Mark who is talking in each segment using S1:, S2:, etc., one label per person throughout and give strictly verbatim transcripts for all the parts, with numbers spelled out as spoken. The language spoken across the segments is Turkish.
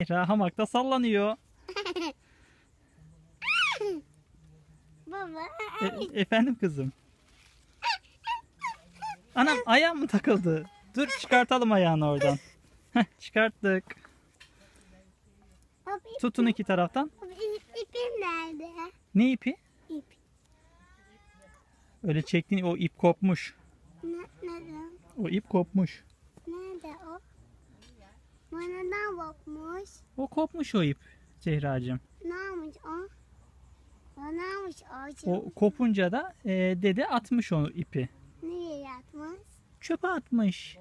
S1: Zehra hamakta sallanıyor.
S2: Baba.
S1: E- efendim kızım. Anam ayağım mı takıldı? Dur çıkartalım ayağını oradan. Heh, çıkarttık.
S2: Baba, ip-
S1: Tutun iki taraftan.
S2: baba, ip- ipim nerede?
S1: Ne ipi?
S2: İp.
S1: Öyle çektiğin o ip kopmuş.
S2: Ne, neden?
S1: O ip kopmuş.
S2: Nerede o? Bana bakmış.
S1: O kopmuş o ip Zehracığım.
S2: Ne yapmış o? O ne yapmış o?
S1: O kopunca da e, dede atmış o ipi.
S2: Nereye yatmış?
S1: Çöpe atmış.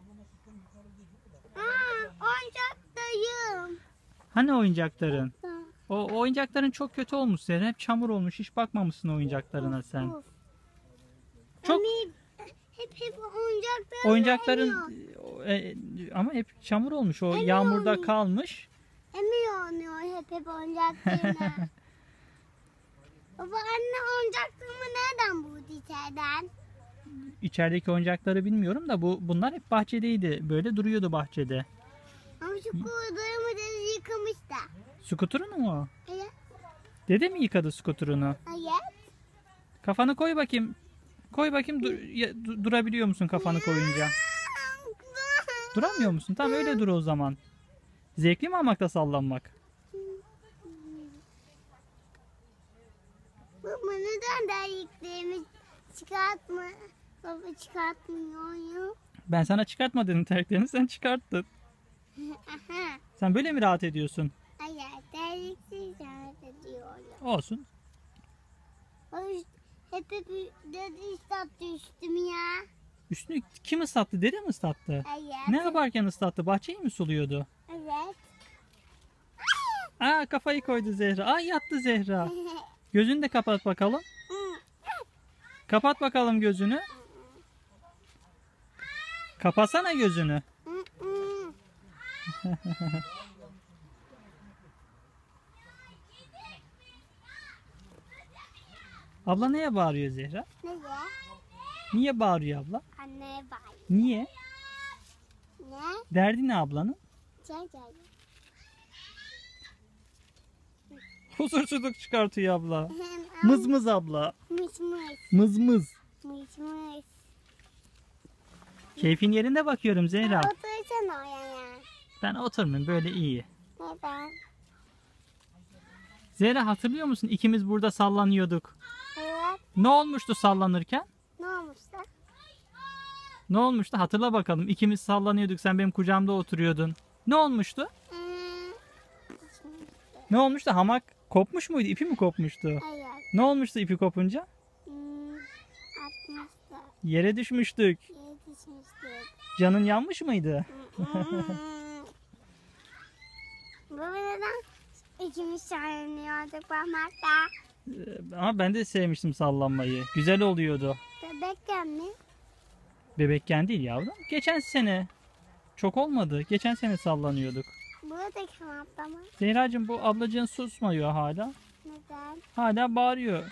S2: Aa, oyuncaktayım.
S1: Hani oyuncakların? O oyuncakların çok kötü olmuş Zehra. Hep çamur olmuş. Hiç bakmamışsın oyuncaklarına sen.
S2: Of.
S1: Çok
S2: Emi, hep hep oyuncaklar
S1: oyuncakların e, ama hep çamur olmuş. O
S2: Emiyor
S1: yağmurda
S2: muyum?
S1: kalmış.
S2: Emiyor oynuyor hep hep oyuncaklarına. Baba anne oyuncaklığımı nereden buldu içeriden?
S1: İçerideki oyuncakları bilmiyorum da bu bunlar hep bahçedeydi. Böyle duruyordu bahçede.
S2: Ama şu kurduğumu da yıkamış da.
S1: Skuturunu mu?
S2: Evet.
S1: Dede mi yıkadı skuturunu?
S2: Evet.
S1: Kafanı koy bakayım. Koy bakayım dur, ya, du- durabiliyor musun kafanı koyunca? Duramıyor musun? Tamam öyle dur o zaman. Zevkli mi hamakta sallanmak?
S2: Baba neden terliklerimi çıkartma? Baba çıkartmıyor.
S1: Ben sana çıkartma dedim terliklerini, sen çıkarttın.
S2: Aha.
S1: Sen böyle mi rahat ediyorsun?
S2: Hayır terliksiz rahat ediyorum.
S1: Olsun.
S2: Ay, hep hep dedi ıslattı üstümü ya.
S1: Üstünü kim ıslattı? Dede mi ıslattı?
S2: Evet.
S1: Ne yaparken ıslattı? Bahçeyi mi suluyordu?
S2: Evet.
S1: Aa kafayı koydu Zehra. Aa yattı Zehra. Gözünü de kapat bakalım. Kapat bakalım gözünü. Kapatsana gözünü. Abla neye bağırıyor Zehra?
S2: Neye?
S1: Niye bağırıyor abla?
S2: Anneye bak.
S1: Niye?
S2: Ne?
S1: Derdi ne ablanın?
S2: Çay çay.
S1: Huzursuzluk çıkartıyor abla. Mız mız abla.
S2: Mış mış.
S1: Mız mız.
S2: Mış mış.
S1: Keyfin yerinde bakıyorum Zehra.
S2: Otursana oraya.
S1: Ben oturmayayım, böyle iyi.
S2: Neden?
S1: Zehra hatırlıyor musun? İkimiz burada sallanıyorduk.
S2: Evet.
S1: Ne olmuştu sallanırken?
S2: Ne olmuş da?
S1: Ne olmuştu? Hatırla bakalım. İkimiz sallanıyorduk. Sen benim kucağımda oturuyordun. Ne olmuştu?
S2: Hmm,
S1: Ne olmuştu? Hamak kopmuş muydu? İpi mi kopmuştu?
S2: evet.
S1: Ne olmuştu ipi kopunca?
S2: Hmm, atmıştı.
S1: Yere düşmüştük.
S2: Yetişmiştik.
S1: Canın yanmış mıydı?
S2: Hmm. Baba neden ikimiz şahinliyorduk parmakta?
S1: Ee, Ama ben de sevmiştim sallanmayı. Güzel oluyordu.
S2: Bebekken mi?
S1: Bebekken değil yavrum. Geçen sene. Çok olmadı. Geçen sene sallanıyorduk.
S2: Buradaki kanapta mı?
S1: Zehracığım bu ablacığın susmuyor hala.
S2: Neden?
S1: Hala bağırıyor.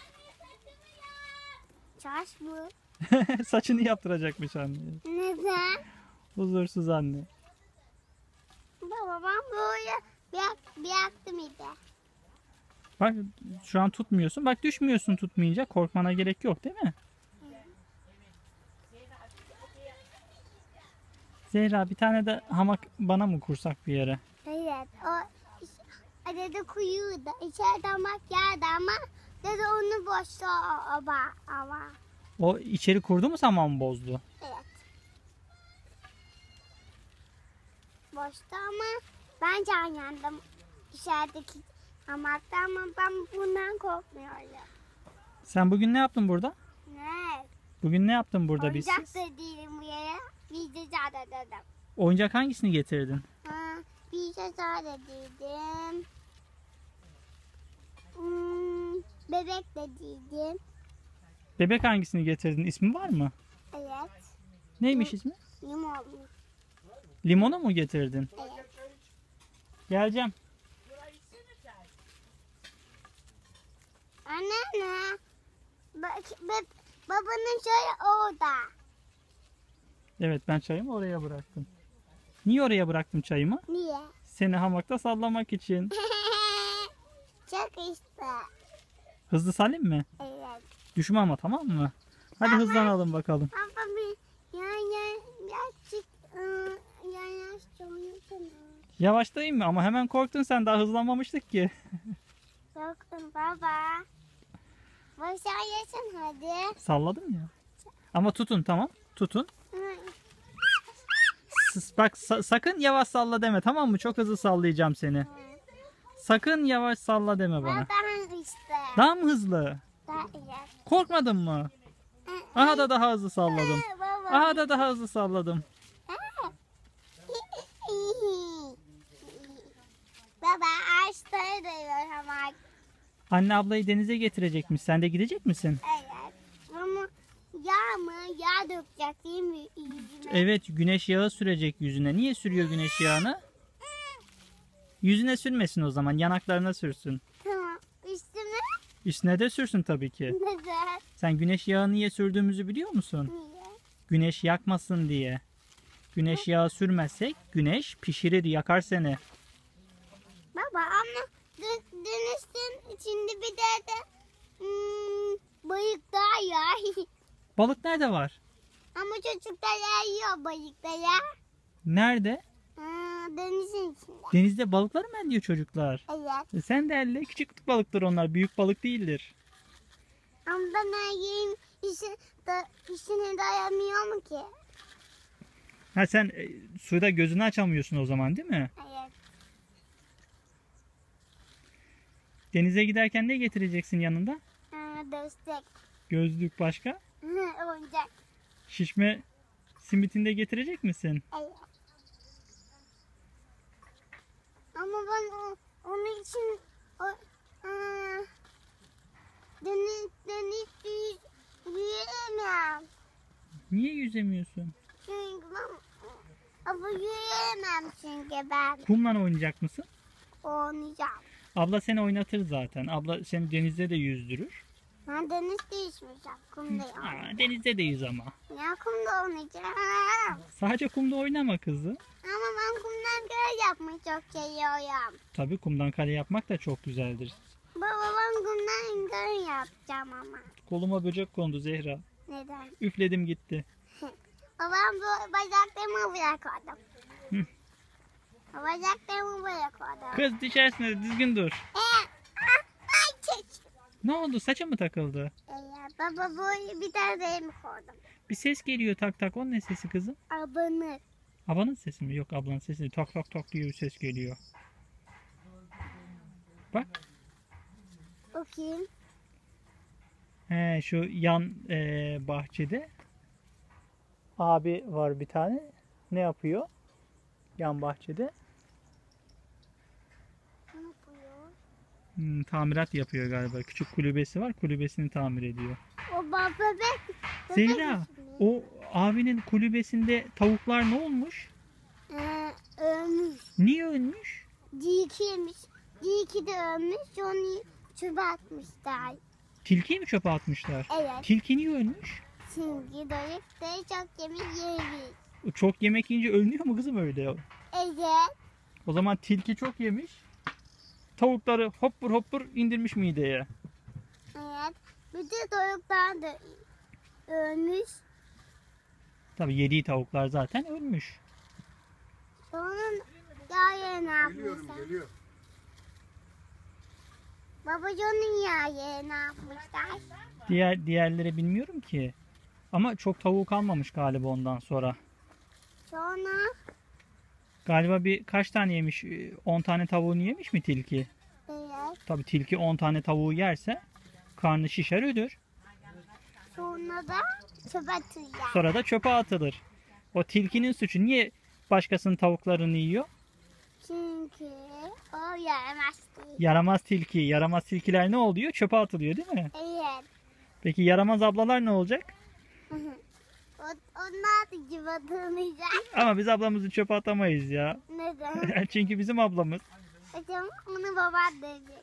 S2: Çarş bu.
S1: Saçını yaptıracakmış anne.
S2: Neden?
S1: Huzursuz anne.
S2: Baba ben böyle bir, bir yaktım idi.
S1: Bak şu an tutmuyorsun. Bak düşmüyorsun tutmayınca. Korkmana gerek yok değil mi? Zehra bir tane de hamak bana mı kursak bir yere?
S2: Evet o dede kuyuydu. İçeriden bak geldi ama dede onu boştu ama. ama.
S1: O içeri kurdu mu saman bozdu?
S2: Evet. Boştu ama ben can yandım içerideki hamakta ama ben bundan korkmuyorum.
S1: Sen bugün ne yaptın burada?
S2: Ne?
S1: Bugün ne yaptın burada biz?
S2: Oyuncak da değilim bu yere. Bir de zaten dedim.
S1: Oyuncak hangisini getirdin?
S2: Ha, bir de zaten dedim. Hmm, bebek de dedim.
S1: Bebek hangisini getirdin? İsmi var mı?
S2: Evet.
S1: Neymiş ismi?
S2: Limon.
S1: Limonu mu getirdin?
S2: Evet.
S1: Geleceğim.
S2: Anne. Bak, bak, babanın çayı orada.
S1: Evet ben çayımı oraya bıraktım. Niye oraya bıraktım çayımı?
S2: Niye?
S1: Seni hamakta sallamak için.
S2: Çok işte.
S1: Hızlı sallayayım mı?
S2: Evet.
S1: Düşme ama, tamam mı? Hadi hızlanalım bakalım.
S2: Baba bir ya ya birazcık ıı, yanaştı oynasana.
S1: Yavaşlayayım mı? Ama hemen korktun sen, daha hızlanmamıştık ki.
S2: Korktum baba. Başarıyorsun hadi.
S1: Salladım ya. Ama tutun, tamam. Tutun.
S2: Hı.
S1: S- Bak sa- sakın yavaş salla deme, tamam mı? Çok hızlı sallayacağım seni. Sakın yavaş salla deme bana.
S2: Baba daha işte.
S1: Daha mı hızlı?
S2: Daha iyi.
S1: Korkmadın mı? Aha da daha hızlı salladım.
S2: Baba.
S1: Aha da daha hızlı salladım.
S2: Baba ağaçları duyuyor ama.
S1: Anne ablayı denize getirecekmiş. Sen de gidecek misin?
S2: Evet. Ama yağ mı? Yağ dökecek değil mi yüzüme?
S1: Evet, güneş yağı sürecek yüzüne. Niye sürüyor güneş yağını? Yüzüne sürmesin o zaman. Yanaklarına sürsün.
S2: Tamam. Üstüme
S1: Üstüne de sürsün tabii ki.
S2: neden?
S1: Sen güneş yağı niye sürdüğümüzü biliyor musun?
S2: Niye?
S1: Güneş yakmasın diye. Güneş yağı sürmezsek güneş pişirir, yakar seni.
S2: Baba ama dö- dönüştün içinde bir de de hmm, balık daha ya.
S1: Balık nerede var?
S2: Ama çocuklar yiyor balıkları.
S1: Nerede?
S2: Ha, denizin içinde.
S1: Denizde balıkları mı elliyor çocuklar?
S2: Evet.
S1: E sen de elle. Küçük balıktır onlar. Büyük balık değildir.
S2: Ama ben yiyeyim işi, da, işine dayanmıyor mu ki?
S1: Ha sen e, suda gözünü açamıyorsun o zaman, değil mi?
S2: Evet.
S1: Denize giderken ne getireceksin yanında?
S2: Ha, destek.
S1: Gözlük başka?
S2: Oyuncak.
S1: Şişme simitini de getirecek misin?
S2: Evet. Ama ben o, onun için o, aa, deniz, deniz yüz, yürüyemem.
S1: Niye yüzemiyorsun?
S2: Çünkü ben ama yürüyemem çünkü ben
S1: Kumla oynayacak mısın?
S2: oynayacağım.
S1: Abla seni oynatır zaten. Abla seni denizde de yüzdürür.
S2: Ben deniz değişmeyeceğim. Kumda
S1: Aa,
S2: oynayacağım.
S1: denizde de yüz ama.
S2: Ya kumda oynayacağım.
S1: Sadece kumda oynama kızı.
S2: Ama ben kumdan görev yapmayı çok seviyorum.
S1: Tabii kumdan kale yapmak da çok güzeldir.
S2: Baba ben kumdan görev yapacağım ama.
S1: Koluma böcek kondu Zehra.
S2: Neden?
S1: Üfledim gitti.
S2: Babam bu bacaklarımı bırakıyordum.
S1: Hı.
S2: Bacaklarımı bırakıyordum.
S1: Kız düşersin, düzgün dur.
S2: Ee, ah, ay çek.
S1: Ne oldu, saça mı takıldı?
S2: Ee, baba bu bir tane de mi koydum?
S1: Bir ses geliyor, tak tak, o ne sesi kızım?
S2: Abanır.
S1: Abanın sesi mi? Yok, ablanın sesi değil. Tak tak tak diye bir ses geliyor. Bak.
S2: Bakayım.
S1: He, şu yan e, bahçede abi var bir tane. Ne yapıyor? Yan bahçede.
S2: Ne yapıyor?
S1: Hmm, tamirat yapıyor galiba. Küçük kulübesi var. Kulübesini tamir ediyor.
S2: O baba bebek. bebek
S1: Zehra,
S2: ismi.
S1: o abinin kulübesinde tavuklar ne olmuş?
S2: Ee, ölmüş.
S1: Niye ölmüş?
S2: Dilkiymiş. Dilki de ölmüş. Onu çöpe atmışlar.
S1: Tilkiyi mi çöpe atmışlar?
S2: Evet.
S1: Tilki niye ölmüş?
S2: Çünkü doyup da çok yemek yemiş.
S1: Çok yemek yiyince ölmüyor mu kızım öyle?
S2: Evet.
S1: O zaman tilki çok yemiş. Tavukları hoppur hoppur indirmiş mideye.
S2: Evet. Bütün çocuklar da ölmüş.
S1: Tabii yediği tavuklar zaten ölmüş.
S2: Onun yağını ne
S3: Geliyorum,
S2: yapmışlar?
S3: geliyor.
S2: Babacığının yağı ne yapmışlar?
S1: Diğer diğerleri bilmiyorum ki. Ama çok tavuk kalmamış galiba ondan sonra.
S2: Sonra
S1: Galiba bir kaç tane yemiş? on tane tavuğunu yemiş mi tilki?
S2: evet.
S1: Tabii tilki on tane tavuğu yerse karnı şişer, ölür.
S2: Sonra da çöpe atıyor.
S1: Sonra da çöpe atılır. O tilkinin suçu. Niye başkasının tavuklarını yiyor?
S2: Çünkü o yaramaz değil.
S1: Yaramaz tilki. Yaramaz tilkiler ne oluyor? Çöpe atılıyor değil mi?
S2: Evet.
S1: Peki yaramaz ablalar ne olacak?
S2: o, onlar da gibi atılmayacak.
S1: Ama biz ablamızı çöpe atamayız ya.
S2: Neden?
S1: Çünkü bizim ablamız.
S2: Hocam onu baban diyecek.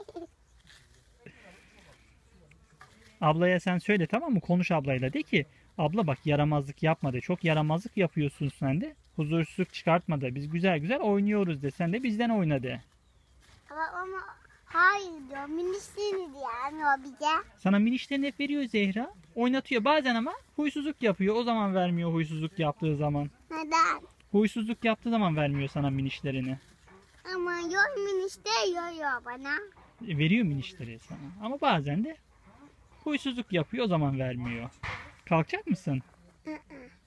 S1: Ablaya sen söyle, tamam mı? Konuş ablayla, de ki Abla bak yaramazlık yapma de. Çok yaramazlık yapıyorsun sen de. Huzursuzluk çıkartma da. Biz güzel güzel oynuyoruz de. Sen de bizden oyna de.
S2: Ama, ama hayır diyor. Minisini diyemiyor bize.
S1: Sana minişlerini hep veriyor Zehra. Oynatıyor bazen ama huysuzluk yapıyor. O zaman vermiyor huysuzluk yaptığı zaman.
S2: Neden?
S1: Huysuzluk yaptığı zaman vermiyor sana minişlerini.
S2: Ama yok minis de yoruyor bana.
S1: E, veriyor minişleri sana. Ama bazen de huysuzluk yapıyor o zaman vermiyor. Kalkacak mısın?
S2: Hı hı.